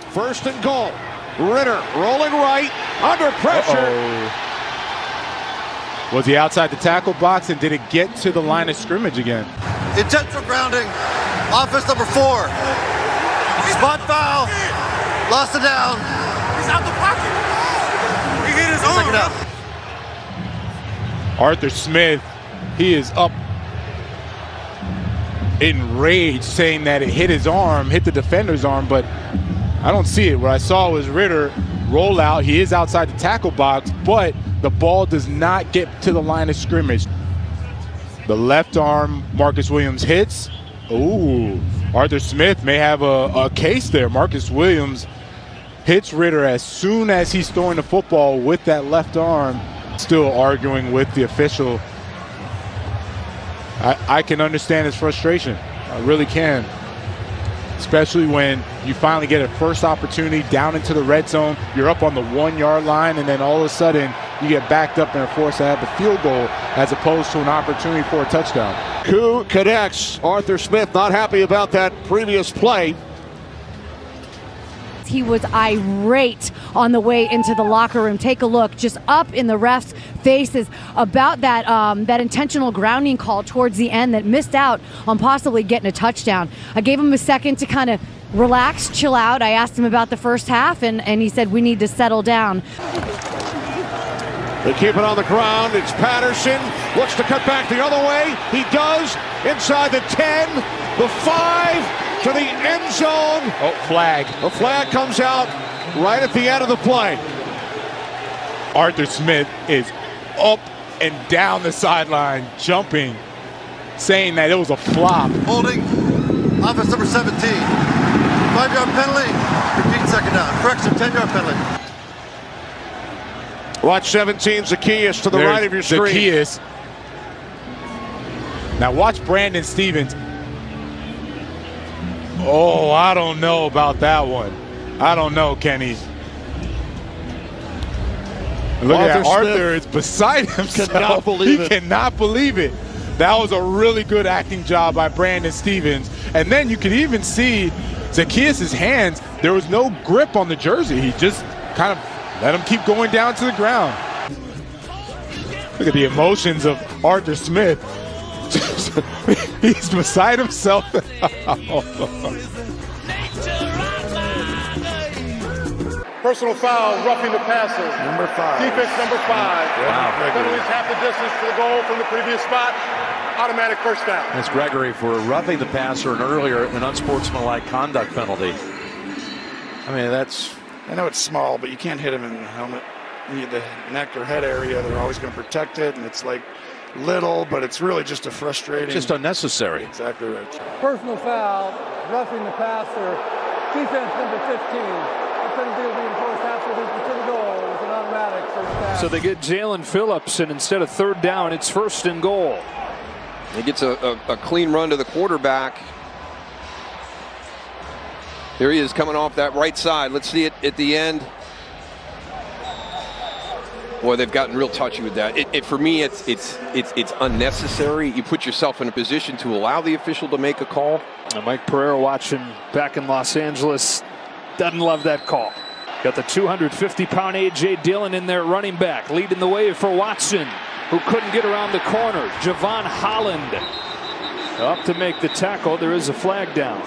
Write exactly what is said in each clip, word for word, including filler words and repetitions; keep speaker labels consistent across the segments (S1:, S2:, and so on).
S1: First and goal. Ritter rolling right, under pressure.
S2: Uh-oh. Was he outside the tackle box, and did it get to the line of scrimmage again?
S3: Intentional grounding. Offense number four. Spot foul. Lost it down.
S4: He's out the pocket. He hit his arm.
S3: Check it out.
S2: Arthur Smith, he is up enraged, saying that it hit his arm, hit the defender's arm, but I don't see it. What I saw was Ritter roll out. He is outside the tackle box, but the ball does not get to the line of scrimmage. The left arm, Marcus Williams hits. Ooh, Arthur Smith may have a, a case there. Marcus Williams hits Ritter as soon as he's throwing the football with that left arm. Still arguing with the official. I, I can understand his frustration. I really can. Especially when you finally get a first opportunity down into the red zone. You're up on the one-yard line, and then all of a sudden you get backed up and are forced to have a field goal as opposed to an opportunity for a touchdown.
S1: Coup connects. Arthur Smith not happy about that previous play.
S5: He was irate on the way into the locker room. Take a look, just up in the refs' faces about that um, that intentional grounding call towards the end that missed out on possibly getting a touchdown. I gave him a second to kind of relax, chill out. I asked him about the first half, and, and he said we need to settle down.
S1: They keep it on the ground. It's Patterson. Looks to cut back the other way. He does. Inside the ten, the five, to the end zone.
S2: Oh, flag.
S1: The flag comes out right at the end of the play.
S2: Arthur Smith is up and down the sideline, jumping, saying that it was a flop.
S3: Holding. Offense number seventeen. Five-yard penalty. Repeat second down. Correction, ten-yard penalty.
S1: Watch seventeen, Zacchaeus to the
S2: There's
S1: right of your screen.
S2: Zacchaeus. Now watch Brandon Stevens. Oh, I don't know about that one. I don't know, Kenny. Look
S1: Arthur
S2: at that. Arthur
S1: Smith
S2: is beside himself.
S1: cannot believe
S2: he
S1: it.
S2: cannot believe it. That was a really good acting job by Brandon Stevens. And then you could even see Zacchaeus' hands. There was no grip on the jersey. He just kind of let him keep going down to the ground. Look at the emotions of Arthur Smith. He's beside himself.
S6: Personal foul, roughing the passer.
S7: Number five.
S6: Defense number five.
S7: Wow.
S6: Penalties half the distance to the goal from the previous spot. Automatic first down.
S7: That's Gregory for roughing the passer, and earlier an unsportsmanlike conduct penalty. I mean, that's...
S8: I know it's small, but you can't hit him in the helmet, the neck or head area. They're always going to protect it, and it's like little, but it's really just a frustrating.
S7: Just unnecessary.
S8: Exactly right.
S9: Personal foul, roughing the passer, defense number fifteen. The penalty will be enforced after this to the goal with an automatic first down.
S10: So they get Jalen Phillips, and instead of third down, it's first and goal.
S11: He gets a, a, a clean run to the quarterback. Here he is coming off that right side. Let's see it at the end. Boy, they've gotten real touchy with that. It, it, for me, it's it's it's it's unnecessary. You put yourself in a position to allow the official to make a call.
S10: Now Mike Pereira, watching back in Los Angeles, doesn't love that call. Got the two hundred fifty pound A J Dillon in there, running back, leading the way for Watson, who couldn't get around the corner. Javon Holland up to make the tackle. There is a flag down.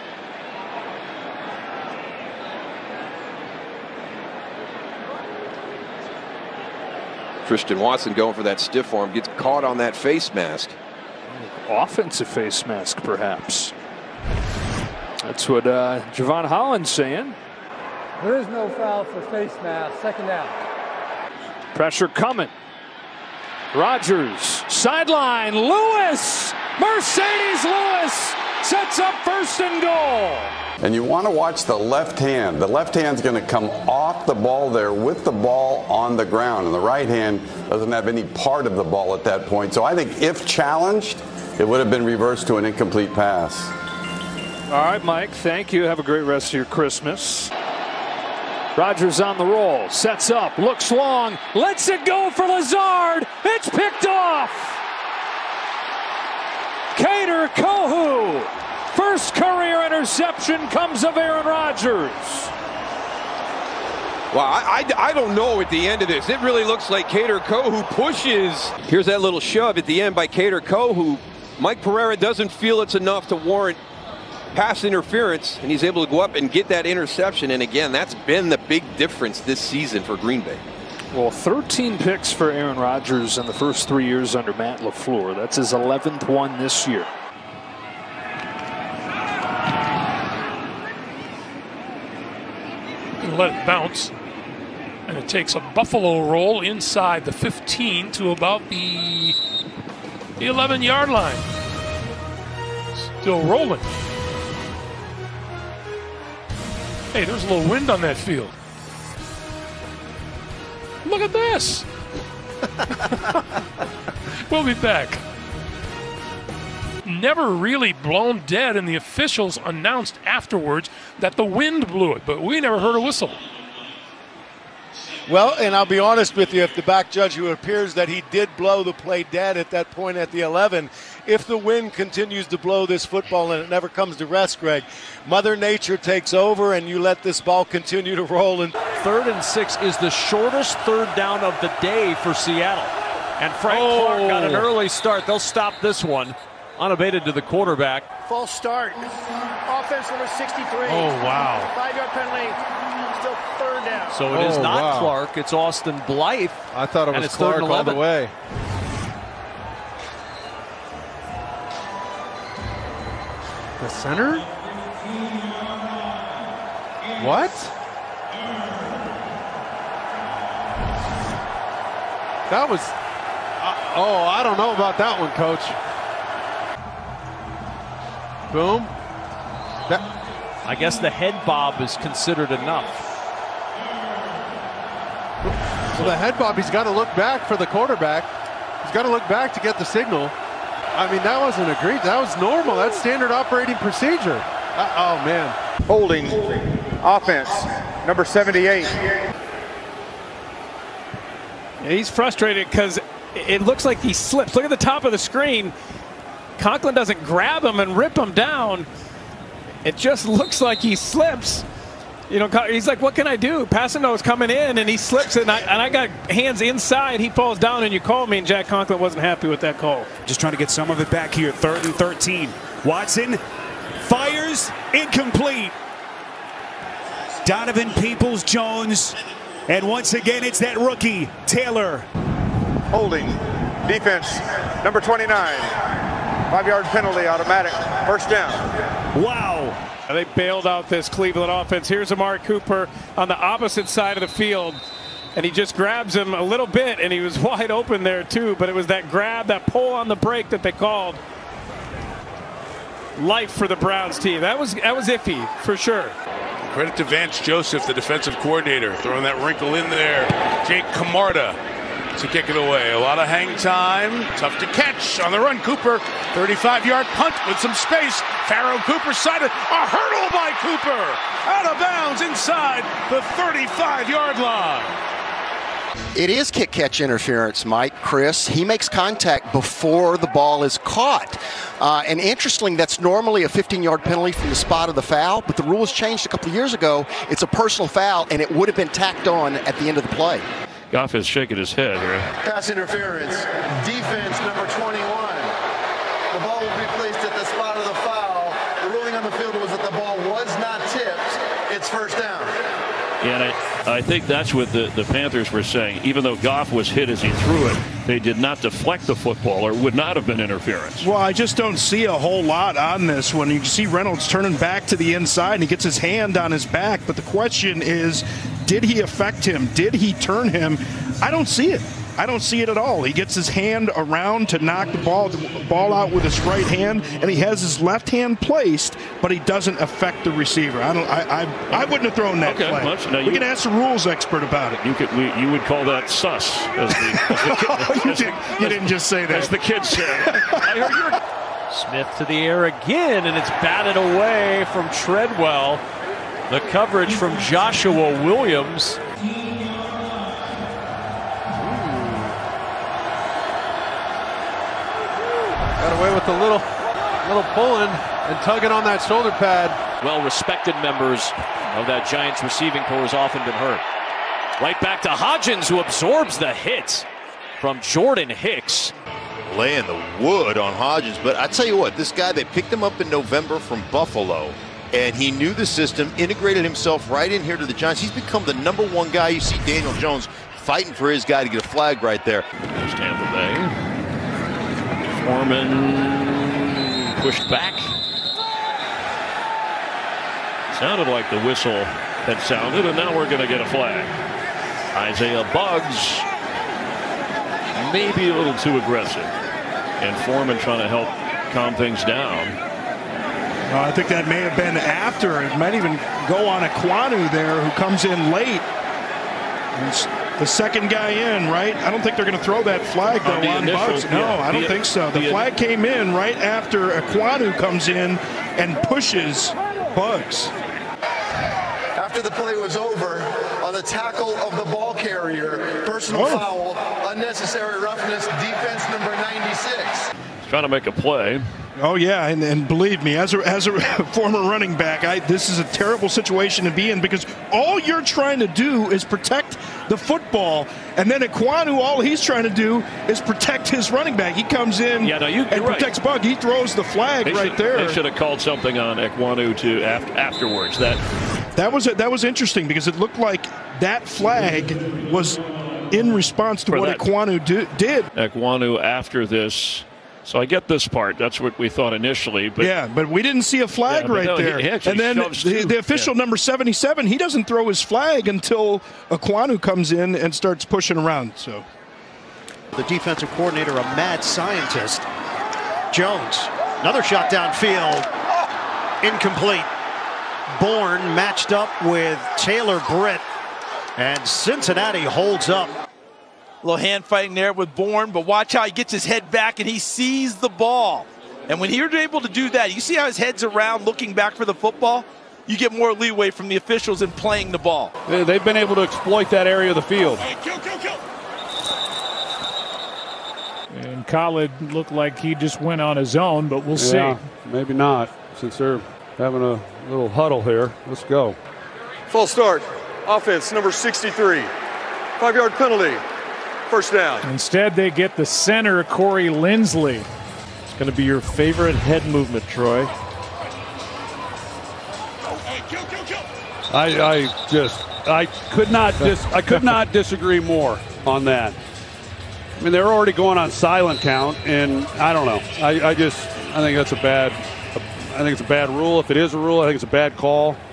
S11: Christian Watson going for that stiff arm, gets caught on that face mask.
S10: Offensive face mask, perhaps. That's what uh, Javon Holland's saying.
S9: There is no foul for face mask. Second down.
S10: Pressure coming. Rodgers, sideline, Lewis! Mercedes Lewis sets up first and goal.
S12: And you want to watch the left hand. The left hand's going to come off the ball there with the ball on the ground. And the right hand doesn't have any part of the ball at that point. So I think if challenged, it would have been reversed to an incomplete pass.
S10: All right, Mike, thank you. Have a great rest of your Christmas. Rodgers on the roll, sets up, looks long, lets it go for Lazard. It's picked off. Kader Kohu. First career interception comes of Aaron Rodgers.
S11: Well, I, I, I don't know at the end of this. It really looks like Cater Coe who pushes. Here's that little shove at the end by Cater Coe, who Mike Pereira doesn't feel it's enough to warrant pass interference, and he's able to go up and get that interception. And again, that's been the big difference this season for Green Bay.
S10: Well, thirteen picks for Aaron Rodgers in the first three years under Matt LaFleur. That's his eleventh one this year.
S13: Let it bounce, and it takes a buffalo roll inside the fifteen to about the the eleven yard line. Still rolling. Hey, there's a little wind on that field. Look at this. We'll be back. Never really blown dead, and the officials announced afterwards that the wind blew it, but we never heard a whistle.
S14: Well, and I'll be honest with you, if the back judge, who appears that he did blow the play dead at that point at the eleven, if the wind continues to blow this football and it never comes to rest, Greg, Mother Nature takes over and you let this ball continue to roll. And
S15: third and six is the shortest third down of the day for Seattle. And Frank
S14: Oh.
S15: Clark got an early start. They'll stop this one. Unabated to the quarterback.
S16: False start. Offense number sixty-three.
S15: Oh, wow.
S16: Five-yard penalty. Still third down.
S15: So it is
S16: Oh,
S15: not
S16: wow.
S15: Clark. It's Austin Blythe.
S17: I thought it
S15: and
S17: was
S15: it's third
S17: Clark
S15: and
S17: all the
S15: eleven.
S17: way. The center? What? That was... Uh, oh, I don't know about that one, Coach. Boom. That,
S15: I guess the head bob is considered enough.
S17: so the head bob, he's got to look back for the quarterback. He's got to look back to get the signal. I mean, that wasn't agreed. That was normal. That's standard operating procedure. Uh, oh, man.
S6: Holding offense, number seventy-eight.
S18: Yeah, he's frustrated because it looks like he slips. Look at the top of the screen. Conklin doesn't grab him and rip him down. It just looks like he slips. You know, he's like, what can I do? Passano's coming in, and he slips, and I, and I got hands inside. He falls down, and you call me, and Jack Conklin wasn't happy with that call.
S19: Just trying to get some of it back here. Third and thirteen. Watson fires, incomplete. Donovan Peoples-Jones. And once again, it's that rookie, Taylor.
S6: Holding defense, number twenty-nine. Five-yard penalty, automatic, first down.
S18: Wow. They bailed out this Cleveland offense. Here's Amari Cooper on the opposite side of the field, and he just grabs him a little bit, and he was wide open there too, but it was that grab, that pull on the break that they called. Life for the Browns team. That was, that was iffy, for sure.
S20: Credit to Vance Joseph, the defensive coordinator, throwing that wrinkle in there. Jake Camarda to kick it away. A lot of hang time. Tough to catch on the run. Cooper, thirty-five yard punt with some space. Pharaoh Cooper sided. A hurdle by Cooper. Out of bounds inside the thirty-five yard line.
S21: It is kick-catch interference, Mike, Chris. He makes contact before the ball is caught. Uh, and interesting, that's normally a fifteen yard penalty from the spot of the foul, but the rules changed a couple of years ago. It's a personal foul, and it would have been tacked on at the end of the play.
S22: Goff is shaking his head here.
S3: Pass interference, defense number twenty-one. The ball will be placed at the spot of the foul. The ruling on the field was that the ball was not tipped. It's first down.
S22: And I, I think that's what the, the Panthers were saying. Even though Goff was hit as he threw it, they did not deflect the football, or it would not have been interference.
S23: Well, I just don't see a whole lot on this when you see Reynolds turning back to the inside and he gets his hand on his back. But the question is, did he affect him? Did he turn him? I don't see it. I don't see it at all. He gets his hand around to knock the ball, the ball out with his right hand, and he has his left hand placed, but he doesn't affect the receiver. I don't. I. I, I wouldn't have thrown that
S22: okay,
S21: play.
S22: Much. Now
S23: we
S22: you,
S23: can ask the rules expert about it.
S22: You could. We, you would call that sus. As the, as the kid,
S23: oh, you,
S22: as,
S23: did, you
S22: as,
S23: didn't just say that.
S22: As the kids say. I heard your.
S15: Smith to the air again, and it's batted away from Treadwell. The coverage from Joshua Williams.
S17: got away with a little, little pulling and tugging on that shoulder pad.
S15: Well-respected members of that Giants receiving corps has often been hurt. Right back to Hodgins, who absorbs the hit from Jordan Hicks.
S1: Laying the wood on Hodgins, but I tell you what, this guy, they picked him up in November from Buffalo, and he knew the system, integrated himself right in here to the Giants. He's become the number one guy. You see Daniel Jones fighting for his guy to get a flag right there.
S22: There's Tampa Bay. Foreman pushed back. Sounded like the whistle had sounded, and now we're going to get a flag. Isaiah Buggs maybe a little too aggressive, and Foreman trying to help calm things down.
S23: Uh, I think that may have been after. It might even go on Ekwonu there, who comes in late. It's the second guy in, right? I don't think they're going to throw that flag, though, on, on Bugs. No, yeah, I don't the, think so. The, the flag came in right after Ekwonu comes in and pushes Bugs.
S3: After the play was over, on the tackle of the ball carrier, personal oh. foul, unnecessary roughness, defense number ninety-six.
S22: He's trying to make a play.
S23: Oh yeah, and, and believe me, as a as a former running back, I, this is a terrible situation to be in, because all you're trying to do is protect the football, and then Ekwonu, all he's trying to do is protect his running back. He comes in
S22: yeah, no, you,
S23: and
S22: right.
S23: protects Bug. He throws the flag
S22: they
S23: right
S22: should,
S23: there.
S22: They should have called something on Ekwonu to after, afterwards. That
S23: that was that was interesting, because it looked like that flag was in response to what that, Ekwonu do, did.
S22: Ekwonu after this. So I get this part. That's what we thought initially. But
S23: yeah, but we didn't see a flag yeah, right no, there.
S22: He, he
S23: and then the, the official yeah. number seventy-seven, he doesn't throw his flag until Ekwonu comes in and starts pushing around. So
S4: the defensive coordinator, a mad scientist. Jones, another shot downfield, incomplete. Bourne matched up with Taylor Britt, and Cincinnati holds up.
S5: A little hand fighting there with Bourne, but watch how he gets his head back and he sees the ball. And when you're able to do that, you see how his head's around looking back for the football? You get more leeway from the officials in playing the ball.
S24: They've been able to exploit that area of the field.
S25: And Khaled looked like he just went on his own, but we'll
S17: yeah,
S25: see.
S17: Maybe not, since they're having a little huddle here. Let's go.
S6: Full start. Offense number sixty-three. Five-yard penalty. First down.
S25: Instead, they get the center, Corey Lindsley.
S15: It's going to be your favorite head movement, Troy.
S17: I, I just, I could not dis, I could not disagree more on that. I mean, they're already going on silent count, and I don't know. I, I just, I think that's a bad, I think it's a bad rule. If it is a rule, I think it's a bad call.